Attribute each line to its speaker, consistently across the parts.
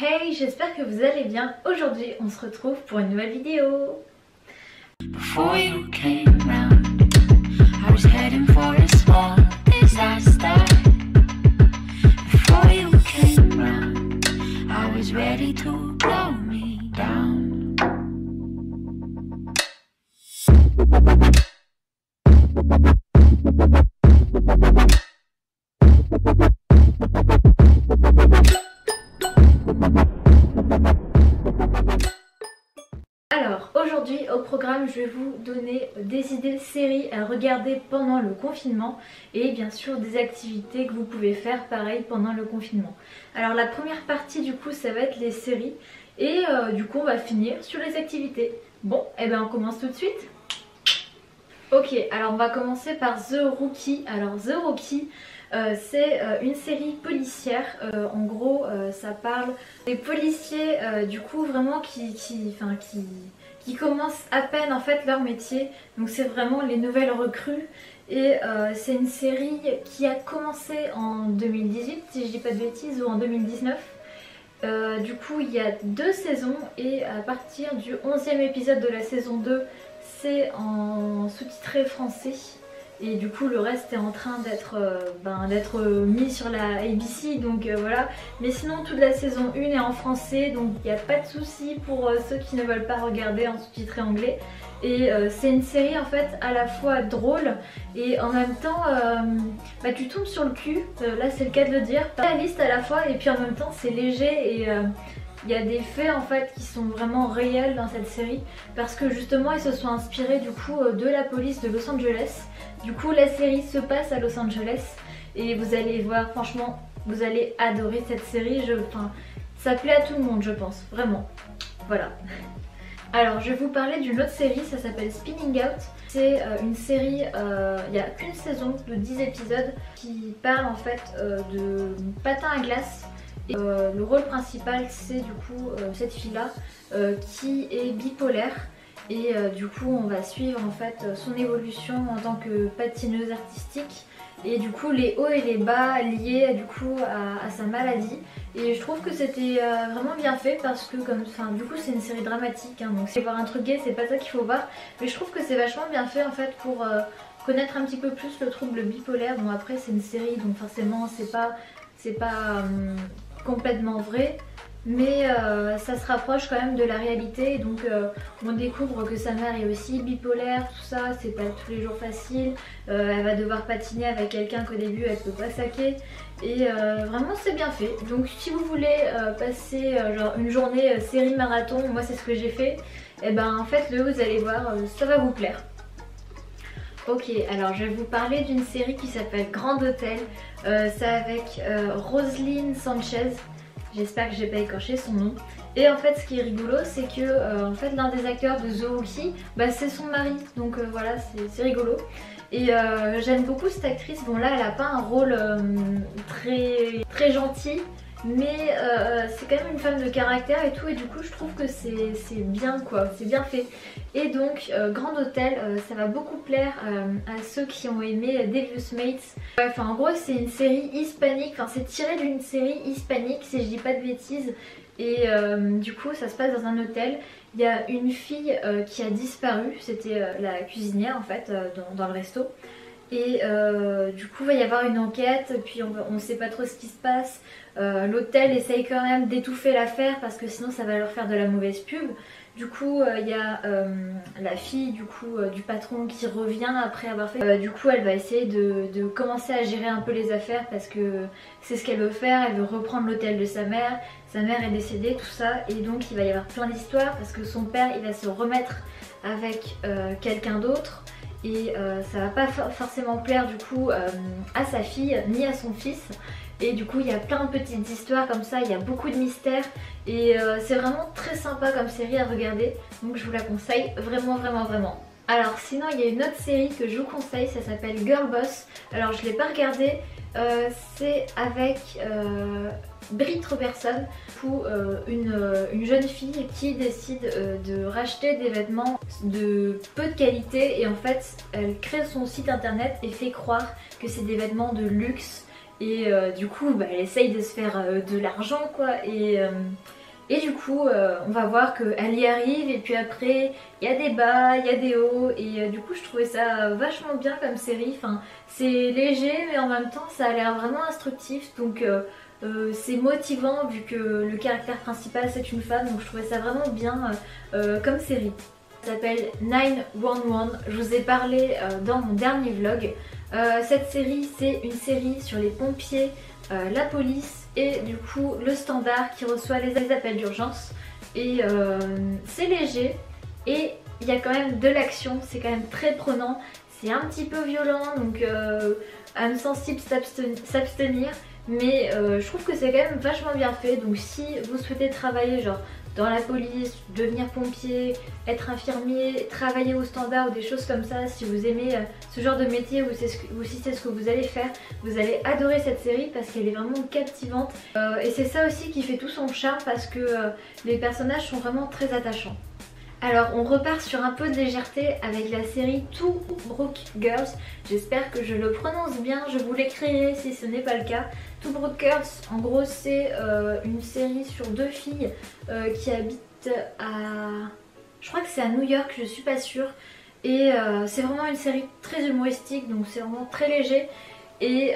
Speaker 1: Hey, j'espère que vous allez bien. Aujourd'hui, on se retrouve pour une nouvelle vidéo.
Speaker 2: Before you came round, I was heading for a small disaster. Before you came round, I was ready to blow me down.
Speaker 1: Alors, aujourd'hui au programme, je vais vous donner des idées séries à regarder pendant le confinement et bien sûr des activités que vous pouvez faire pareil pendant le confinement. Alors la première partie du coup ça va être les séries et du coup on va finir sur les activités. Bon, et ben on commence tout de suite. Ok, alors on va commencer par The Rookie. Alors The Rookie, c'est une série policière. En gros, ça parle des policiers du coup vraiment qui commencent à peine en fait leur métier. Donc c'est vraiment les nouvelles recrues. Et c'est une série qui a commencé en 2018, si je dis pas de bêtises, ou en 2019. Du coup il y a 2 saisons et à partir du 11e épisode de la saison 2, c'est en sous-titré français et du coup le reste est en train d'être mis sur la ABC, donc voilà. Mais sinon toute la saison 1 est en français, donc il n'y a pas de souci pour ceux qui ne veulent pas regarder en sous-titré anglais. Et c'est une série en fait à la fois drôle et en même temps tu tombes sur le cul, là c'est le cas de le dire, pas réaliste à la fois et puis en même temps c'est léger et il y a des faits en fait qui sont vraiment réels dans cette série parce que justement ils se sont inspirés du coup de la police de Los Angeles. Du coup la série se passe à Los Angeles et vous allez voir, franchement vous allez adorer cette série, ça plaît à tout le monde je pense, vraiment, voilà. Alors je vais vous parler d'une autre série, ça s'appelle Spinning Out. C'est une série, il n'y a qu'une saison de 10 épisodes qui parle en fait de patin à glace. Et, le rôle principal c'est du coup cette fille là qui est bipolaire et du coup on va suivre en fait son évolution en tant que patineuse artistique et du coup les hauts et les bas liés du coup à sa maladie. Et je trouve que c'était vraiment bien fait parce que du coup c'est une série dramatique hein, donc si voir un truc gay c'est pas ça qu'il faut voir, mais je trouve que c'est vachement bien fait en fait pour connaître un petit peu plus le trouble bipolaire. Bon après c'est une série donc forcément c'est pas complètement vrai, mais ça se rapproche quand même de la réalité. Donc on découvre que sa mère est aussi bipolaire, tout ça, c'est pas tous les jours facile. Elle va devoir patiner avec quelqu'un qu'au début elle peut pas saquer. Et vraiment c'est bien fait. Donc si vous voulez passer genre une journée série marathon, moi c'est ce que j'ai fait, et ben faites-le, vous allez voir, ça va vous plaire. Ok, alors je vais vous parler d'une série qui s'appelle Grand Hôtel. C'est avec Roselyn Sanchez. J'espère que j'ai pas écorché son nom. Et en fait ce qui est rigolo c'est que en fait l'un des acteurs de The Rookie, c'est son mari. Donc voilà, c'est rigolo. Et j'aime beaucoup cette actrice. Bon là elle a pas un rôle très gentil, mais c'est quand même une femme de caractère et tout, et du coup je trouve que c'est bien quoi, c'est bien fait. Et donc Grand Hôtel, ça va beaucoup plaire à ceux qui ont aimé Devious Mates. Enfin en gros c'est une série hispanique, c'est tiré d'une série hispanique si je dis pas de bêtises. Et du coup ça se passe dans un hôtel. Il y a une fille qui a disparu, c'était la cuisinière en fait dans le resto. Et du coup il va y avoir une enquête, puis on ne sait pas trop ce qui se passe. L'hôtel essaye quand même d'étouffer l'affaire parce que sinon ça va leur faire de la mauvaise pub. Du coup il y a la fille du patron qui revient après avoir fait. Du coup elle va essayer de commencer à gérer un peu les affaires parce que c'est ce qu'elle veut faire. Elle veut reprendre l'hôtel de sa mère. Sa mère est décédée, tout ça. Et donc il va y avoir plein d'histoires parce que son père il va se remettre avec quelqu'un d'autre. Et ça va pas forcément plaire du coup à sa fille ni à son fils. Et du coup il y a plein de petites histoires comme ça, il y a beaucoup de mystères. Et c'est vraiment très sympa comme série à regarder. Donc je vous la conseille vraiment vraiment vraiment. Alors sinon il y a une autre série que je vous conseille, ça s'appelle Girl Boss. Alors je l'ai pas regardée, c'est avec Britt Robertson, une jeune fille qui décide de racheter des vêtements de peu de qualité, et en fait elle crée son site internet et fait croire que c'est des vêtements de luxe. et du coup bah, elle essaye de se faire de l'argent quoi, et du coup on va voir qu'elle y arrive et puis après il y a des bas, il y a des hauts et du coup je trouvais ça vachement bien comme série, enfin c'est léger mais en même temps ça a l'air vraiment instructif, donc c'est motivant vu que le caractère principal c'est une femme, donc je trouvais ça vraiment bien comme série. Ça s'appelle 911, je vous ai parlé dans mon dernier vlog. Cette série c'est une série sur les pompiers, la police et du coup le standard qui reçoit les appels d'urgence, et c'est léger et il y a quand même de l'action, c'est quand même très prenant, c'est un petit peu violent donc âme sensible s'abstenir, mais je trouve que c'est quand même vachement bien fait, donc si vous souhaitez travailler genre dans la police, devenir pompier, être infirmier, travailler au standard ou des choses comme ça, si vous aimez ce genre de métier ou si c'est ce que vous allez faire, vous allez adorer cette série parce qu'elle est vraiment captivante, et c'est ça aussi qui fait tout son charme parce que les personnages sont vraiment très attachants. Alors on repart sur un peu de légèreté avec la série Two Broke Girls. J'espère que je le prononce bien, je vous l'écrirai si ce n'est pas le cas. Two Broke Girls, en gros c'est une série sur deux filles qui habitent à... je crois que c'est à New York, je suis pas sûre. Et c'est vraiment une série très humoristique, donc c'est vraiment très léger. Et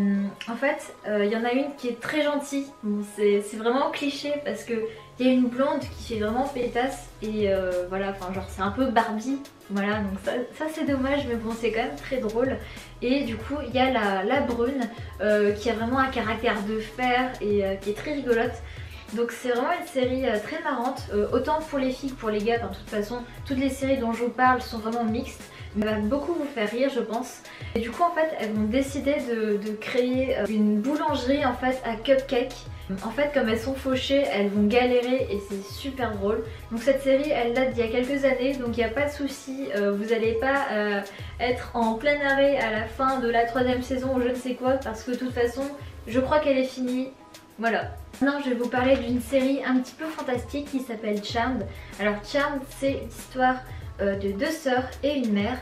Speaker 1: en fait, il y en a une qui est très gentille. Bon, c'est vraiment cliché parce que il y a une blonde qui fait vraiment pétasse et voilà, enfin genre c'est un peu Barbie. Voilà, donc ça c'est dommage, mais bon c'est quand même très drôle. Et du coup il y a la brune qui a vraiment un caractère de fer et qui est très rigolote. Donc c'est vraiment une série très marrante, autant pour les filles que pour les gars. Enfin, de toute façon toutes les séries dont je vous parle sont vraiment mixtes, mais va beaucoup vous faire rire je pense. Et du coup en fait elles vont décider de créer une boulangerie en fait à cupcakes. En fait comme elles sont fauchées elles vont galérer et c'est super drôle. Donc cette série elle date d'il y a quelques années, donc il n'y a pas de souci, vous n'allez pas être en plein arrêt à la fin de la 3e saison ou je ne sais quoi, parce que de toute façon je crois qu'elle est finie. Voilà. Maintenant je vais vous parler d'une série un petit peu fantastique qui s'appelle Charmed. Alors Charmed c'est l'histoire de deux sœurs et une mère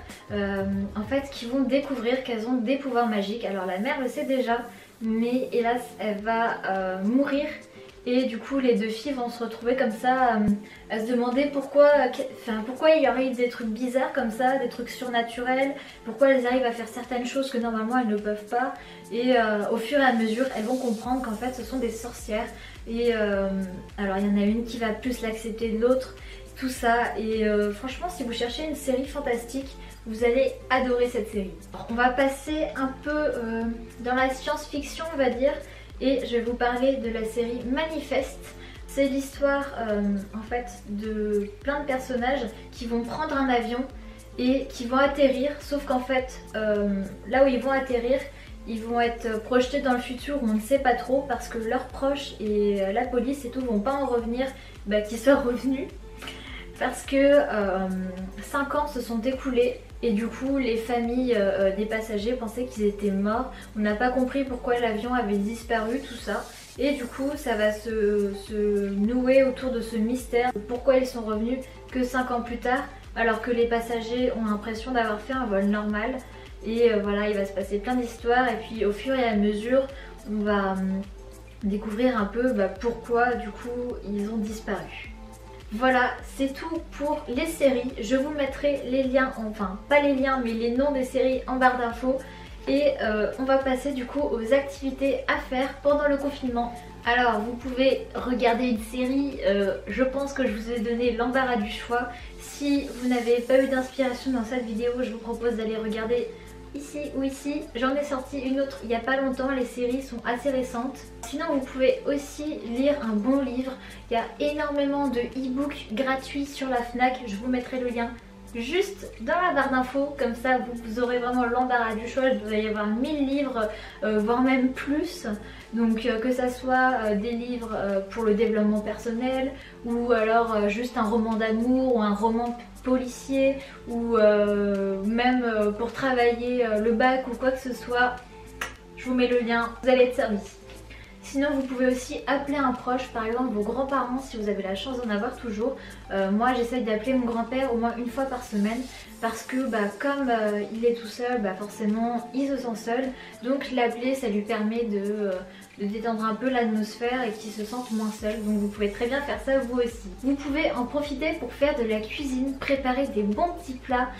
Speaker 1: en fait qui vont découvrir qu'elles ont des pouvoirs magiques. Alors la mère le sait déjà, mais hélas elle va mourir et du coup les deux filles vont se retrouver comme ça à se demander pourquoi il y aurait eu des trucs bizarres comme ça, des trucs surnaturels, pourquoi elles arrivent à faire certaines choses que normalement elles ne peuvent pas, et au fur et à mesure elles vont comprendre qu'en fait ce sont des sorcières. Et alors il y en a une qui va plus l'accepter de l'autre, tout ça, et franchement si vous cherchez une série fantastique vous allez adorer cette série. On va passer un peu dans la science-fiction on va dire, et je vais vous parler de la série Manifest. C'est l'histoire en fait de plein de personnages qui vont prendre un avion et qui vont atterrir, sauf qu'en fait là où ils vont atterrir ils vont être projetés dans le futur où on ne sait pas trop parce que leurs proches et la police et tout vont pas en revenir qu'ils soient revenus. Parce que 5 ans se sont écoulés et du coup les familles des passagers pensaient qu'ils étaient morts. On n'a pas compris pourquoi l'avion avait disparu, tout ça. Et du coup ça va se nouer autour de ce mystère. Pourquoi ils sont revenus que 5 ans plus tard alors que les passagers ont l'impression d'avoir fait un vol normal. Et voilà, il va se passer plein d'histoires et puis au fur et à mesure on va découvrir un peu pourquoi du coup ils ont disparu. Voilà, c'est tout pour les séries. Je vous mettrai les liens, enfin pas les liens mais les noms des séries en barre d'infos. Et on va passer du coup aux activités à faire pendant le confinement. Alors vous pouvez regarder une série, je pense que je vous ai donné l'embarras du choix. Si vous n'avez pas eu d'inspiration dans cette vidéo, je vous propose d'aller regarder ici ou ici. J'en ai sorti une autre il n'y a pas longtemps, les séries sont assez récentes. Sinon vous pouvez aussi lire un bon livre. Il y a énormément de e-books gratuits sur la Fnac, je vous mettrai le lien juste dans la barre d'infos, comme ça vous aurez vraiment l'embarras du choix. Il doit y avoir 1000 livres, voire même plus. Donc que ça soit des livres pour le développement personnel, ou alors juste un roman d'amour ou un roman policier, ou même pour travailler le bac ou quoi que ce soit, je vous mets le lien, vous allez être servis. Sinon vous pouvez aussi appeler un proche, par exemple vos grands-parents si vous avez la chance d'en avoir toujours. Moi j'essaye d'appeler mon grand-père au moins une fois par semaine parce que comme il est tout seul, forcément il se sent seul. Donc l'appeler ça lui permet de détendre un peu l'atmosphère et qu'il se sente moins seul. Donc vous pouvez très bien faire ça vous aussi. Vous pouvez en profiter pour faire de la cuisine, préparer des bons petits plats.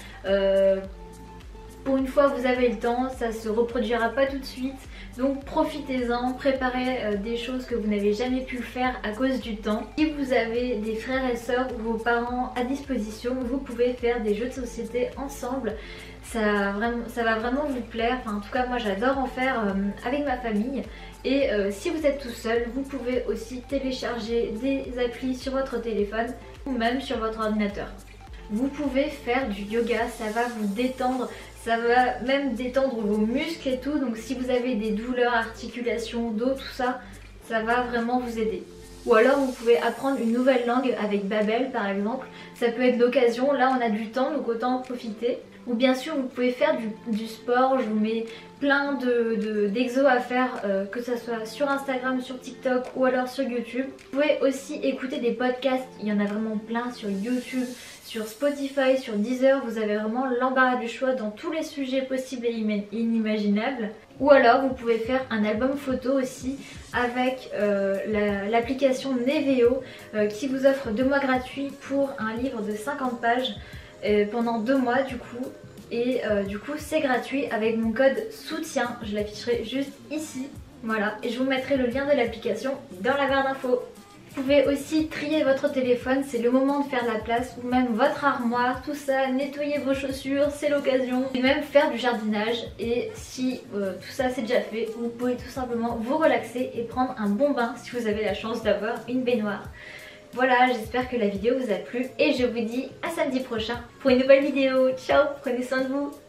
Speaker 1: Pour une fois vous avez le temps, ça se reproduira pas tout de suite. Donc profitez-en, préparez des choses que vous n'avez jamais pu faire à cause du temps. Si vous avez des frères et sœurs ou vos parents à disposition, vous pouvez faire des jeux de société ensemble. Ça va vraiment vous plaire, en tout cas moi j'adore en faire avec ma famille. Et si vous êtes tout seul, vous pouvez aussi télécharger des applis sur votre téléphone ou même sur votre ordinateur. Vous pouvez faire du yoga, ça va vous détendre, ça va même détendre vos muscles et tout. Donc si vous avez des douleurs, articulations, dos, tout ça, ça va vraiment vous aider. Ou alors vous pouvez apprendre une nouvelle langue avec Babbel par exemple. Ça peut être l'occasion, là on a du temps donc autant en profiter. Ou bien sûr vous pouvez faire du sport, je vous mets plein d'exos à faire, que ce soit sur Instagram, sur TikTok ou alors sur YouTube. Vous pouvez aussi écouter des podcasts, il y en a vraiment plein sur YouTube, sur Spotify, sur Deezer, vous avez vraiment l'embarras du choix dans tous les sujets possibles et inimaginables. Ou alors vous pouvez faire un album photo aussi avec l'application Neveo qui vous offre 2 mois gratuits pour un livre de 50 pages pendant 2 mois du coup. Et du coup c'est gratuit avec mon code soutien, je l'afficherai juste ici. Voilà, et je vous mettrai le lien de l'application dans la barre d'infos. Vous pouvez aussi trier votre téléphone, c'est le moment de faire la place, ou même votre armoire, tout ça, nettoyer vos chaussures, c'est l'occasion. Et même faire du jardinage, et si tout ça c'est déjà fait, vous pouvez tout simplement vous relaxer et prendre un bon bain si vous avez la chance d'avoir une baignoire. Voilà, j'espère que la vidéo vous a plu et je vous dis à samedi prochain pour une nouvelle vidéo. Ciao, prenez soin de vous.